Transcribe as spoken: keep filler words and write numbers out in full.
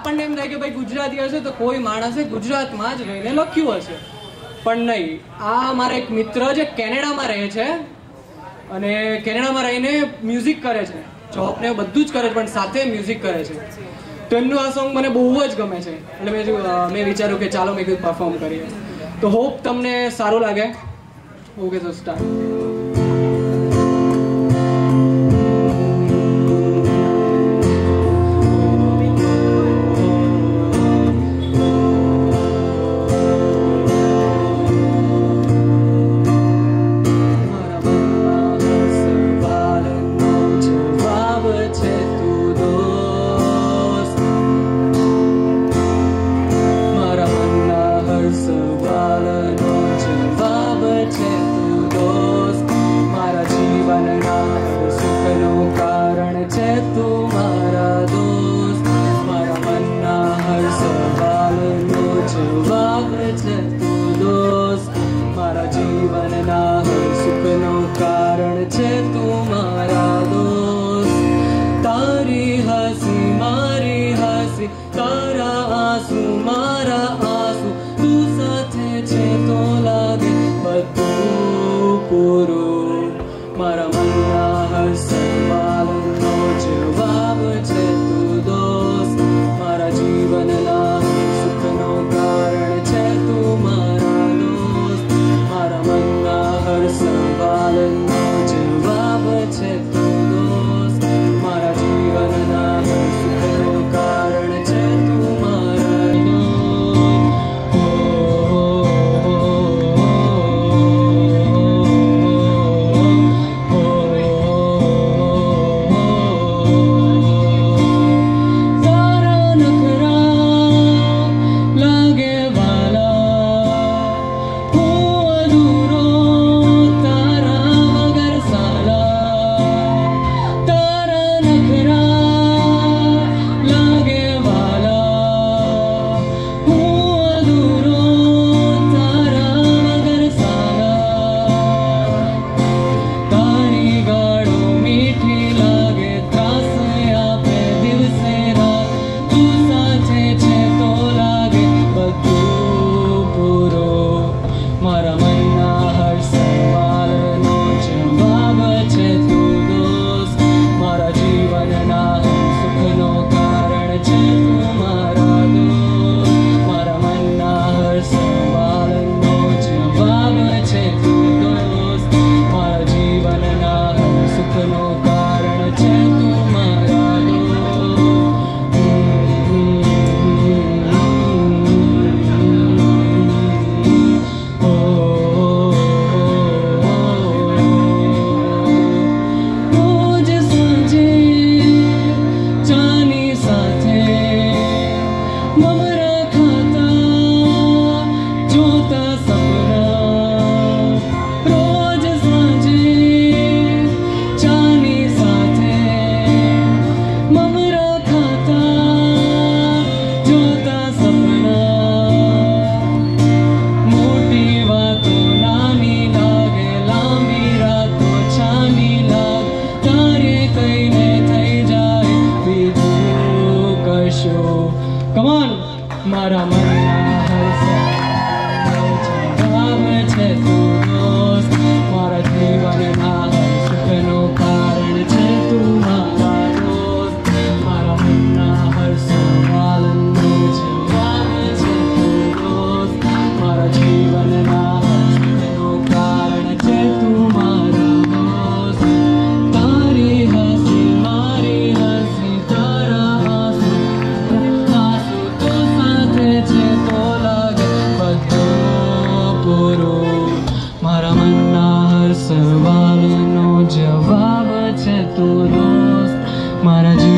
આપણને એમ થાય કે ભાઈ ગુજરાતી હશે તો કોઈ માણસે ગુજરાતમાં જ રહીને લખ્યું હશે, પણ નહીં. આ મારા એક મિત્ર જે કેનેડામાં રહે છે અને કેનેડામાં રહીને મ્યુઝિક કરે છે, જોબ ને બધું જ કરે છે, પણ સાથે મ્યુઝિક કરે છે. તો એમનું આ સોંગ મને બહુ જ ગમે છે, એટલે મેં મેં વિચાર્યું કે ચાલો મેં કીધું પરફોર્મ કરીએ. તો હોપ તમને સારું લાગે. ઓકે, તો સ્ટાર્ટ. સવાલનો જવાબ છે તું દોસ્ત, મારા